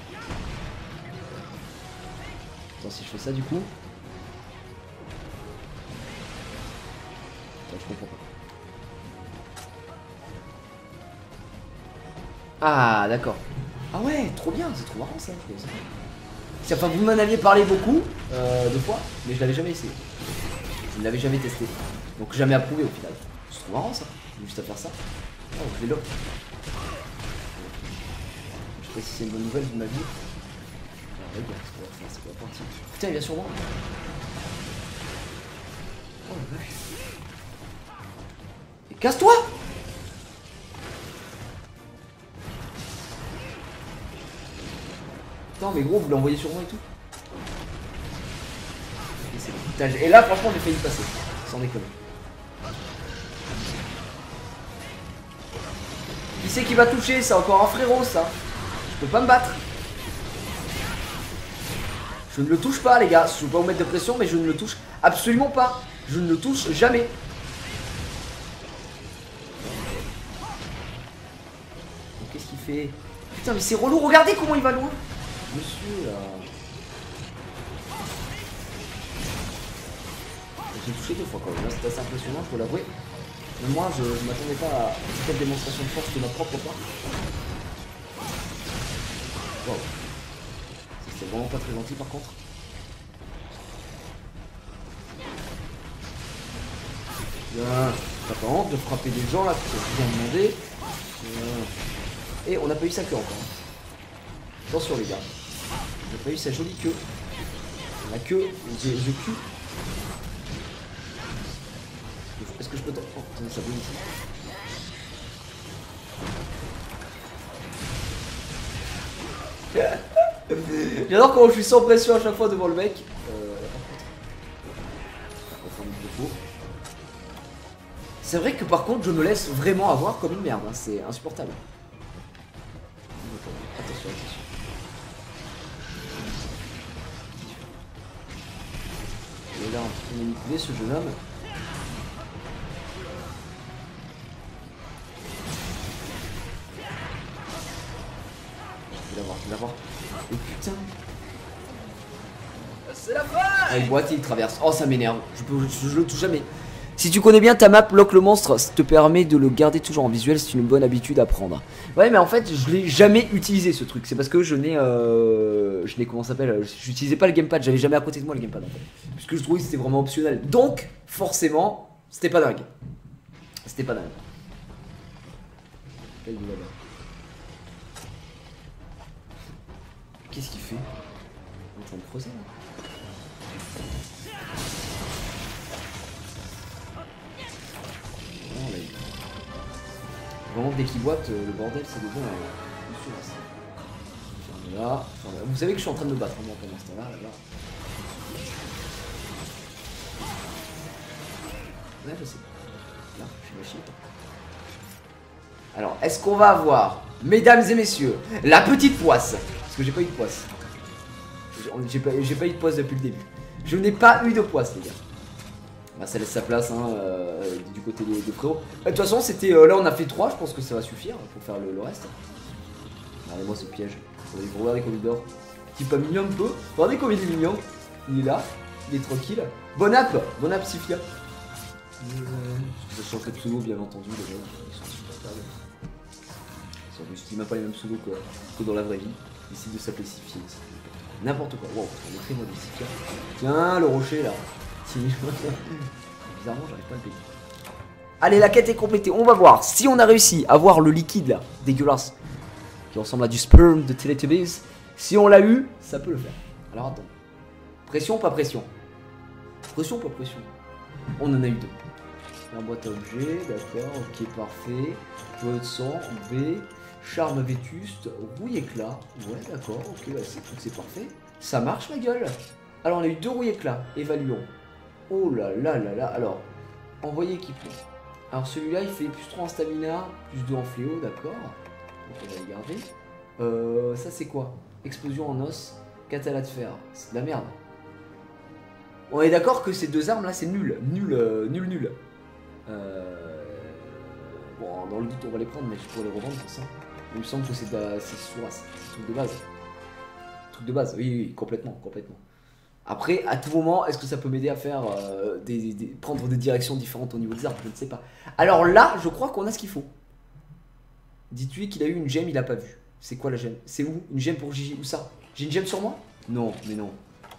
Attends, si je fais ça du coup. Attends, je comprends pas. Ah, d'accord. Ah ouais, trop bien, c'est trop marrant ça. Enfin, vous m'en aviez parlé beaucoup de fois, mais je l'avais jamais essayé. Je ne l'avais jamais testé. Donc jamais approuvé au final. C'est trop marrant ça. Juste à faire ça. Oh, je vais lock. Je sais pas si c'est une bonne nouvelle de ma vie. Ah, regarde, c'est pour la partie. Putain, il vient sur moi. Oh la vache. Et casse-toi! Putain, mais gros, vous l'envoyez sur moi et tout. Et là, franchement, j'ai failli passer. Sans déconner. Qui c'est qui va toucher? C'est encore un frérot, ça. Je peux pas me battre. Je ne le touche pas, les gars. Je veux pas vous mettre de pression, mais je ne le touche absolument pas. Je ne le touche jamais. Qu'est-ce qu'il fait? Putain, mais c'est relou. Regardez comment il va loin. Monsieur, là. J'ai touché 2 fois quand même. Là, c'est assez impressionnant, je peux l'avouer. Mais moi, je ne m'attendais pas à cette démonstration de force de ma propre part. Wow. C'est vraiment pas très gentil par contre. Bien. T'as pas honte de frapper des gens là, tu t'es bien demandé. Et on n'a pas eu sa queue encore. Attention les gars. On n'a pas eu sa jolie queue. La queue, j'ai cul. Est-ce que je peux t'en... Oh, attendez, ça bouge ici. J'adore quand je suis sans pression à chaque fois devant le mec. C'est vrai que par contre je me laisse vraiment avoir comme une merde, hein. C'est insupportable. Attention, attention. Il a l'air un petit peu manipulé ce jeune homme. Je vais l'avoir. Oh putain. C'est la fête. Ah, il boite et il traverse. Oh, ça m'énerve. Je le touche jamais. Si tu connais bien ta map, lock le monstre, ça te permet de le garder toujours en visuel. C'est une bonne habitude à prendre. Ouais, mais en fait, je l'ai jamais utilisé ce truc. C'est parce que je n'ai comment ça s'appelle, j'utilisais pas le gamepad. J'avais jamais à côté de moi le gamepad en fait. Puisque je trouvais que c'était vraiment optionnel. Donc, forcément, c'était pas dingue. C'était pas dingue. Qu'est-ce qu'il fait? Il est en train de creuser là. Oh, là, vraiment dès qu'il boite, le bordel c'est devant monsieur là. Voilà. Enfin, vous savez que je suis en train de me battre moi pendant ce temps-là, là-bas. Ouais, je sais. Là, je suis machine. Alors, est-ce qu'on va avoir, mesdames et messieurs, la petite poisse? Parce que j'ai pas eu de poisse. J'ai pas eu de poisse depuis le début. Je n'ai pas eu de poisse, les gars. Bah, ça laisse sa place hein, du côté des frérots. De toute façon, c'était là on a fait 3, je pense que ça va suffire pour faire le reste. Regardez-moi ce piège. Regardez comme il dort. Petit pas mignon un peu. Regardez comme il est mignon. Il est là, il est tranquille. Bon app, Sifia. Je change de pseudo bien entendu. Les gens, ils sont insupportables. Ils sont même pas les mêmes pseudos que dans la vraie vie. Ils décident de s'appeler Sifia. N'importe quoi. Wow, on est très moi des Sifia. Tiens, le rocher là. Bizarrement, j'arrive pas à le payer. Allez, la quête est complétée. On va voir si on a réussi à voir le liquide là, dégueulasse, qui ressemble à du sperme de Teletubbies. Si on l'a eu, ça peut le faire. Alors attends. Pression, pas pression. Pression, pas pression. On en a eu 2. La boîte à objets, d'accord, ok, parfait. Joyeux de sang, B. Charme vétuste, rouille éclat. Ouais, d'accord, ok, bah c'est parfait. Ça marche, ma gueule. Alors, on a eu 2 rouille éclat. Évaluons. Oh là là là là. Alors, envoyer équipement. Alors, celui-là, il fait plus 3 en stamina, plus 2 en fléau, d'accord. Donc, on va le garder. Ça, c'est quoi? Explosion en os, katana de fer. C'est de la merde. On est d'accord que ces 2 armes là, c'est nul. Nul. Bon, dans le doute, on va les prendre, mais je pourrais les revendre pour ça. Il me semble que c'est Souras. Truc de base. Truc de base, oui, complètement. Après, à tout moment, est-ce que ça peut m'aider à faire prendre des directions différentes au niveau des armes? Je ne sais pas. Alors là, je crois qu'on a ce qu'il faut. Dites-lui qu'il a eu une gemme, il a pas vu. C'est quoi la gemme? C'est où? Une gemme pour Gigi? Où ça? J'ai une gemme sur moi? Non, mais non.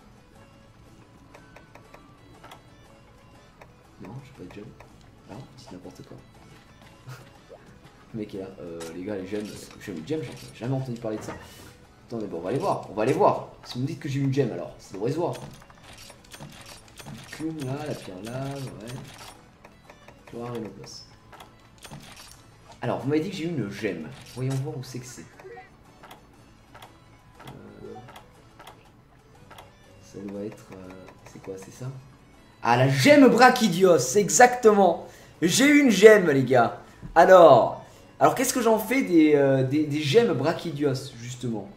Non, j'ai pas de gemme. Non, c'est n'importe quoi. Le mec est là. Les gars, les gemmes. J'ai eu une gemme, j'ai jamais entendu parler de ça. Attendez, bon, on va aller voir. Si vous me dites que j'ai eu une gemme, alors, ça devrait se voir. Cum là, la pierre là, ouais. Je vais voir une place. Alors, vous m'avez dit que j'ai eu une gemme. Voyons voir où c'est que c'est. Ça doit être... c'est quoi, c'est ça? Ah, la gemme Brachydios, exactement. J'ai eu une gemme, les gars. Alors qu'est-ce que j'en fais des gemmes Brachydios, justement?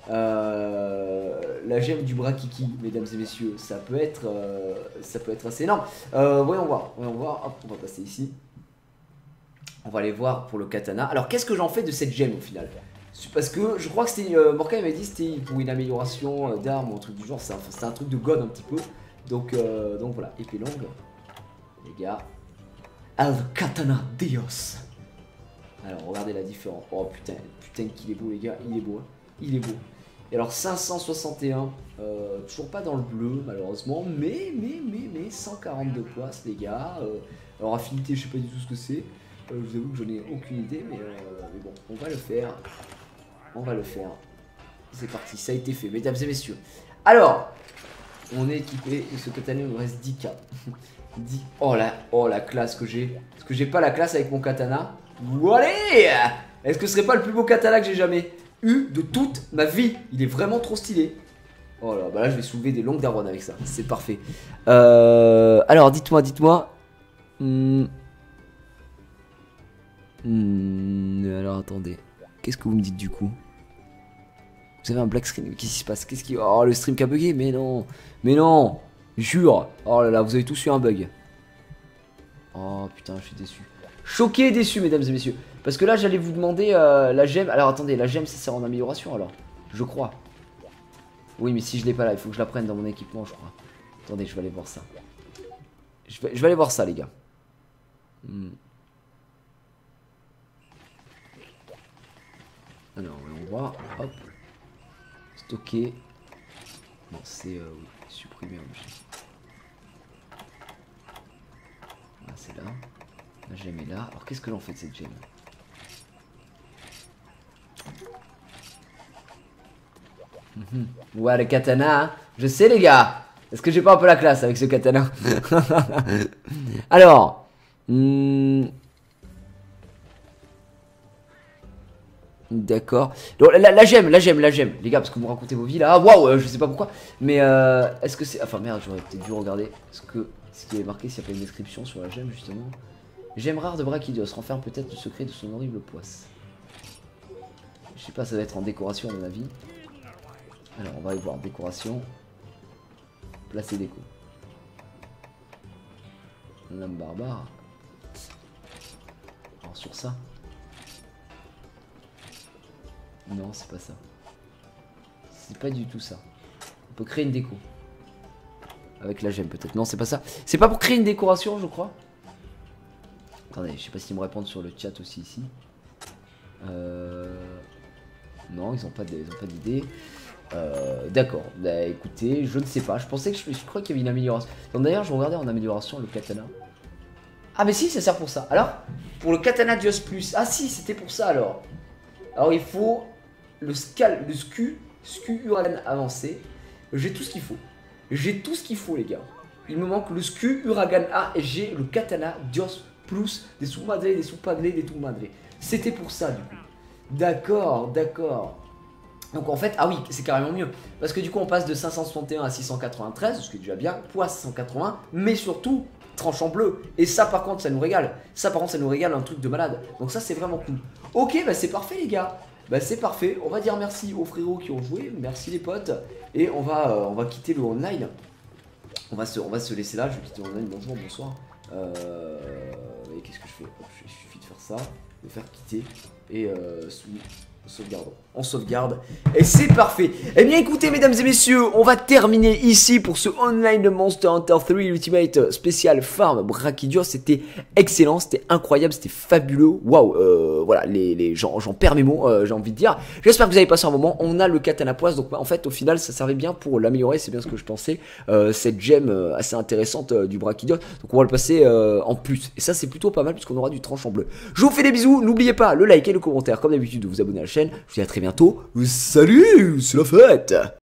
La gemme du Brachiki, mesdames et messieurs, ça peut être assez énorme. Voyons voir. Hop, on va passer ici. On va aller voir pour le katana. Alors, qu'est-ce que j'en fais de cette gemme au final? Parce que je crois que c'était. Morka m'a dit c'était pour une amélioration d'armes ou un truc du genre. C'était un truc de god un petit peu. Donc voilà, épée longue. Les gars. Al Katana Dios. Alors, regardez la différence. Oh putain qu'il est beau, les gars. Il est beau. Hein. Il est beau. Et alors, 561. Toujours pas dans le bleu, malheureusement. Mais 142 poisses, les gars. Alors, affinité, je sais pas du tout ce que c'est. Je vous avoue que j'en ai aucune idée. Mais bon, on va le faire. C'est parti, ça a été fait, mesdames et messieurs. Alors, on est équipé. Et ce katana, il nous reste 10k. 10. Oh la classe que j'ai. Parce que j'ai pas la classe avec mon katana. Allez! Est-ce que ce serait pas le plus beau katana que j'ai jamais eu de toute ma vie? Il est vraiment trop stylé. Oh là, bah là je vais soulever des longues daronnes avec ça. C'est parfait. Alors dites-moi. Alors attendez. Qu'est-ce que vous me dites du coup? Vous avez un black screen. Qu'est-ce qui se passe? Oh, le stream qui a bugué? Mais non. Jure. Oh là là, vous avez tous eu un bug. Oh putain, je suis déçu. Choqué et déçu, mesdames et messieurs. Parce que là, j'allais vous demander la gemme. Alors attendez, la gemme, ça sert en amélioration alors? Je crois. Oui, mais si je l'ai pas là, il faut que je la prenne dans mon équipement, je crois. Attendez, je vais aller voir ça. Je vais aller voir ça, les gars. Alors, on voit. Hop. Stocker. Non, c'est oui, supprimer objet. Ah, c'est là. La gemme est là. Alors, qu'est-ce que j'en fais de cette gemme? Ouais, le katana. Hein. Je sais, les gars. Est-ce que j'ai pas un peu la classe avec ce katana? Alors. D'accord. La gemme, les gars, parce que vous me racontez vos vies là. Ah, waouh, je sais pas pourquoi. Mais est-ce que c'est. Enfin, merde, j'aurais peut-être dû regarder ce qui est marqué, s'il y a pas une description sur la gemme, justement. Gemme rare de Brachydios, renferme peut-être le secret de son horrible poisse. Je sais pas, ça va être en décoration, à mon avis. Alors, on va aller voir décoration. Placer déco. Lame barbare. Alors, sur ça. Non, c'est pas ça. C'est pas du tout ça. On peut créer une déco. Avec la gemme peut-être. Non, c'est pas ça. C'est pas pour créer une décoration, je crois. Attendez, je sais pas s'ils me répondent sur le chat aussi ici. Non, ils ont pas d'idée. D'accord. Bah écoutez, je ne sais pas. Je pensais que je crois qu'il y avait une amélioration. D'ailleurs, je regardais en amélioration le katana. Ah mais si, ça sert pour ça. Alors, pour le katana Dios Plus. Ah si, c'était pour ça alors. Alors il faut le SKU Uragan avancé. J'ai tout ce qu'il faut. J'ai tout ce qu'il faut les gars. Il me manque le SKU Uragan A et j'ai le katana Dios Plus, des sous-madre, des sous-padre, des tout-madre. C'était pour ça du coup. D'accord, d'accord. Donc en fait, ah oui, c'est carrément mieux. Parce que du coup on passe de 561 à 693, ce qui est déjà bien. Poisse 180, mais surtout tranchant bleu. Et ça par contre ça nous régale. Ça par contre ça nous régale un truc de malade. Donc ça c'est vraiment cool. Ok, bah c'est parfait les gars. Bah c'est parfait. On va dire merci aux frérots qui ont joué. Merci les potes. Et on va quitter le online. On va se laisser là. Je vais quitter le online. Bonjour, bonsoir. Et qu'est-ce que je fais? Il suffit de faire ça, de faire quitter. Et sauvegardons. On sauvegarde. Et c'est parfait. Eh bien écoutez mesdames et messieurs, on va terminer ici pour ce online de Monster Hunter 3 Ultimate spécial Farm Brachydios. C'était excellent, c'était incroyable, c'était fabuleux. Waouh, voilà, j'en perds mes mots, j'ai envie de dire. J'espère que vous avez passé un moment. On a le katana poisse, donc en fait au final ça servait bien pour l'améliorer, c'est bien ce que je pensais. Cette gemme assez intéressante du Brachydios. Donc on va le passer en plus. Et ça c'est plutôt pas mal puisqu'on aura du tranchant bleu. Je vous fais des bisous, n'oubliez pas le like et le commentaire comme d'habitude, de vous abonner à la chaîne. Je vous dis à très bientôt. Salut, c'est la fête!